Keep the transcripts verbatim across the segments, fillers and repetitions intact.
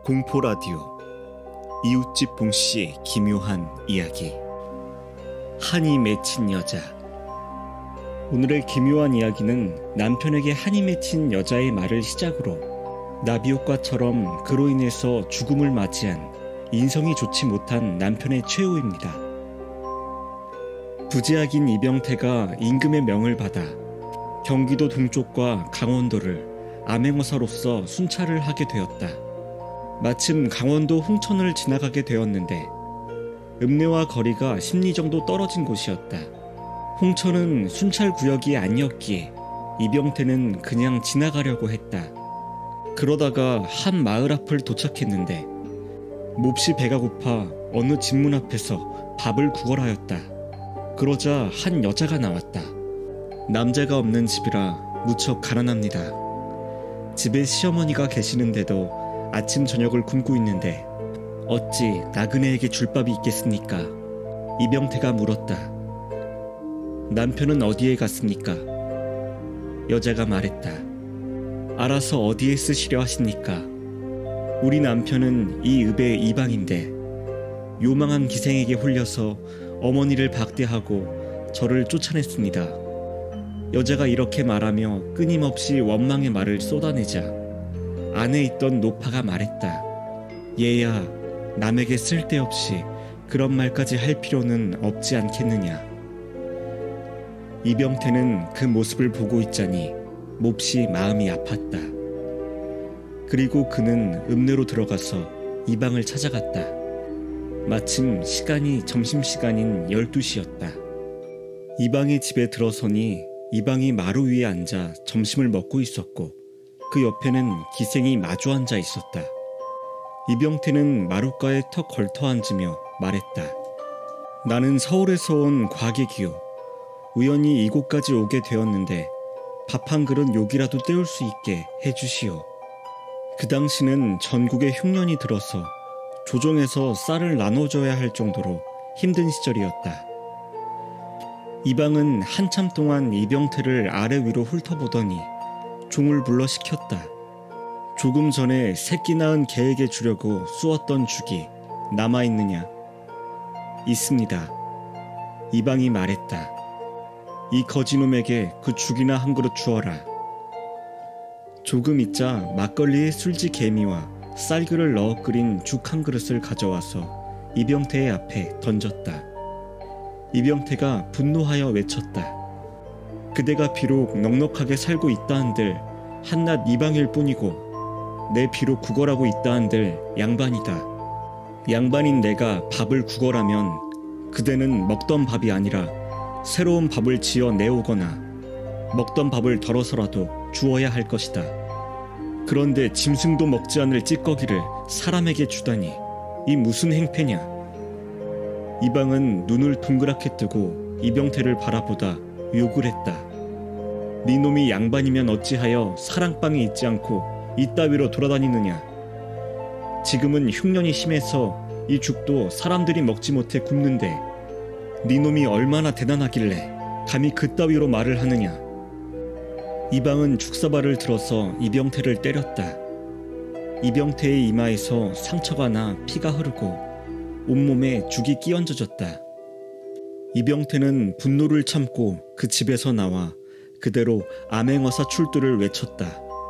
공포라디오 이웃집 봉씨의 기묘한 이야기. 한이 맺힌 여자. 오늘의 기묘한 이야기는 남편에게 한이 맺힌 여자의 말을 시작으로 나비효과처럼 그로 인해서 죽음을 맞이한 인성이 좋지 못한 남편의 최후입니다. 부재학인 이병태가 임금의 명을 받아 경기도 동쪽과 강원도를 암행어사로서 순찰을 하게 되었다. 마침 강원도 홍천을 지나가게 되었는데 읍내와 거리가 십 리 정도 떨어진 곳이었다. 홍천은 순찰 구역이 아니었기에 이병태는 그냥 지나가려고 했다. 그러다가 한 마을 앞을 도착했는데 몹시 배가 고파 어느 집문 앞에서 밥을 구걸하였다. 그러자 한 여자가 나왔다. 남자가 없는 집이라 무척 가난합니다. 집에 시어머니가 계시는데도 아침 저녁을 굶고 있는데 어찌 나그네에게 줄 밥이 있겠습니까? 이병태가 물었다. 남편은 어디에 갔습니까? 여자가 말했다. 알아서 어디에 쓰시려 하십니까? 우리 남편은 이 읍의 이방인데 요망한 기생에게 홀려서 어머니를 박대하고 저를 쫓아냈습니다. 여자가 이렇게 말하며 끊임없이 원망의 말을 쏟아내자 안에 있던 노파가 말했다. 얘야, 남에게 쓸데없이 그런 말까지 할 필요는 없지 않겠느냐. 이병태는 그 모습을 보고 있자니 몹시 마음이 아팠다. 그리고 그는 읍내로 들어가서 이방을 찾아갔다. 마침 시간이 점심시간인 열두 시였다. 이방의 집에 들어서니 이방이 마루 위에 앉아 점심을 먹고 있었고 그 옆에는 기생이 마주 앉아 있었다. 이병태는 마룻가에 턱 걸터 앉으며 말했다. 나는 서울에서 온 과객이요. 우연히 이곳까지 오게 되었는데 밥 한 그릇 욕이라도 때울 수 있게 해주시오. 그 당시는 전국에 흉년이 들어서 조정에서 쌀을 나눠줘야 할 정도로 힘든 시절이었다. 이방은 한참 동안 이병태를 아래 위로 훑어보더니 종을 불러 시켰다. 조금 전에 새끼 낳은 개에게 주려고 쑤었던 죽이 남아있느냐? 있습니다. 이방이 말했다. 이 거지놈에게 그 죽이나 한 그릇 주어라. 조금 있자 막걸리에 술지 개미와 쌀글을 넣어 끓인 죽 한 그릇을 가져와서 이병태의 앞에 던졌다. 이병태가 분노하여 외쳤다. 그대가 비록 넉넉하게 살고 있다한들 한낱 이방일 뿐이고 내 비록 구걸하고 있다한들 양반이다. 양반인 내가 밥을 구걸하면 그대는 먹던 밥이 아니라 새로운 밥을 지어 내오거나 먹던 밥을 덜어서라도 주어야 할 것이다. 그런데 짐승도 먹지 않을 찌꺼기를 사람에게 주다니 이 무슨 행패냐. 이방은 눈을 동그랗게 뜨고 이병태를 바라보다 욕을 했다. 네 놈이 양반이면 어찌하여 사랑방에 있지 않고 이따위로 돌아다니느냐. 지금은 흉년이 심해서 이 죽도 사람들이 먹지 못해 굶는데 네 놈이 얼마나 대단하길래 감히 그따위로 말을 하느냐. 이방은 죽사발을 들어서 이병태를 때렸다. 이병태의 이마에서 상처가 나 피가 흐르고 온몸에 죽이 끼얹어졌다. 이병태는 분노를 참고 그 집에서 나와 그대로 암행어사 출두를 외쳤다.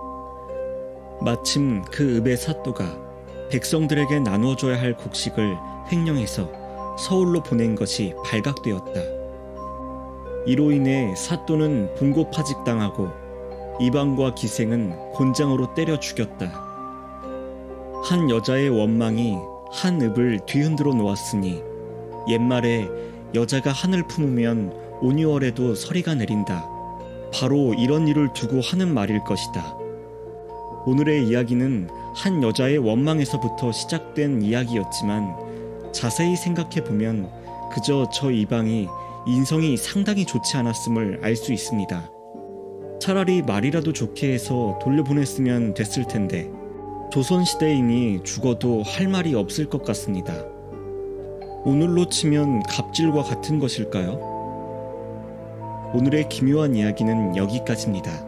마침 그 읍의 사또가 백성들에게 나누어줘야 할 곡식을 횡령해서 서울로 보낸 것이 발각되었다. 이로 인해 사또는 봉고파직당하고 이방과 기생은 곤장으로 때려 죽였다. 한 여자의 원망이 한 읍을 뒤흔들어 놓았으니 옛말에 여자가 하늘 품으면 온유월에도 서리가 내린다. 바로 이런 일을 두고 하는 말일 것이다. 오늘의 이야기는 한 여자의 원망에서부터 시작된 이야기였지만 자세히 생각해보면 그저 저 이방이 인성이 상당히 좋지 않았음을 알 수 있습니다. 차라리 말이라도 좋게 해서 돌려보냈으면 됐을 텐데 조선시대이니 죽어도 할 말이 없을 것 같습니다. 오늘로 치면 갑질과 같은 것일까요? 오늘의 기묘한 이야기는 여기까지입니다.